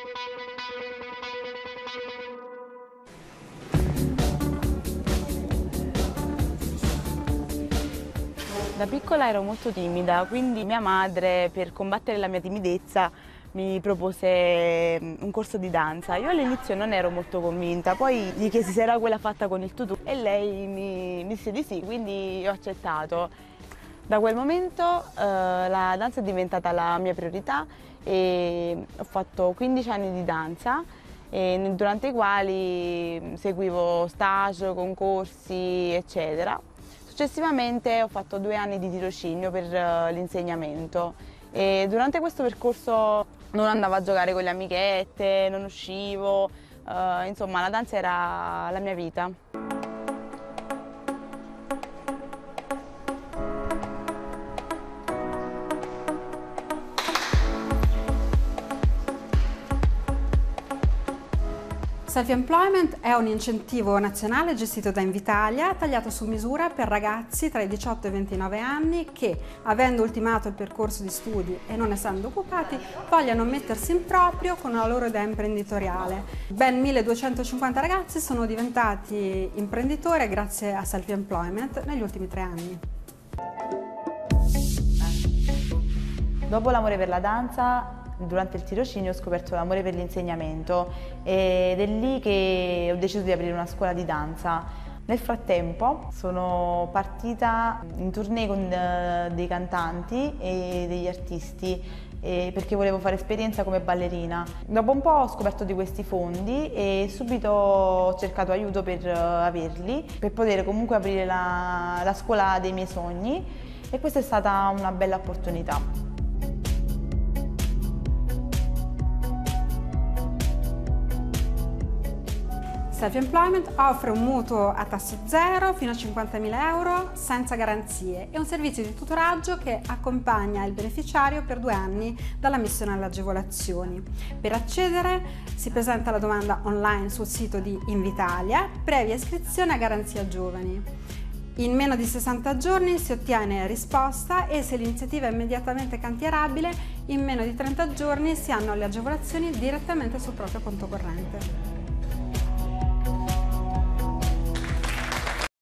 Da piccola ero molto timida, quindi mia madre, per combattere la mia timidezza, mi propose un corso di danza. Io all'inizio non ero molto convinta, poi gli chiesi se era quella fatta con il tutù e lei mi disse di sì, quindi ho accettato. Da quel momento la danza è diventata la mia priorità e ho fatto 15 anni di danza, durante i quali seguivo stage, concorsi, eccetera. Successivamente ho fatto 2 anni di tirocinio per l'insegnamento e durante questo percorso non andavo a giocare con le amichette, non uscivo, insomma la danza era la mia vita. Self-Employment è un incentivo nazionale gestito da Invitalia, tagliato su misura per ragazzi tra i 18 e i 29 anni che, avendo ultimato il percorso di studi e non essendo occupati, vogliono mettersi in proprio con una loro idea imprenditoriale. Ben 1250 ragazzi sono diventati imprenditori grazie a Self-Employment negli ultimi 3 anni. Dopo l'amore per la danza, durante il tirocinio ho scoperto l'amore per l'insegnamento ed è lì che ho deciso di aprire una scuola di danza. Nel frattempo sono partita in tournée con dei cantanti e degli artisti perché volevo fare esperienza come ballerina. Dopo un po' ho scoperto di questi fondi e subito ho cercato aiuto per averli, per poter comunque aprire la scuola dei miei sogni e questa è stata una bella opportunità. Self-Employment offre un mutuo a tasso zero fino a 50.000 euro senza garanzie e un servizio di tutoraggio che accompagna il beneficiario per 2 anni dall'ammissione alle agevolazioni. Per accedere si presenta la domanda online sul sito di Invitalia, previa iscrizione a Garanzia Giovani. In meno di 60 giorni si ottiene risposta e se l'iniziativa è immediatamente cantierabile, in meno di 30 giorni si hanno le agevolazioni direttamente sul proprio conto corrente.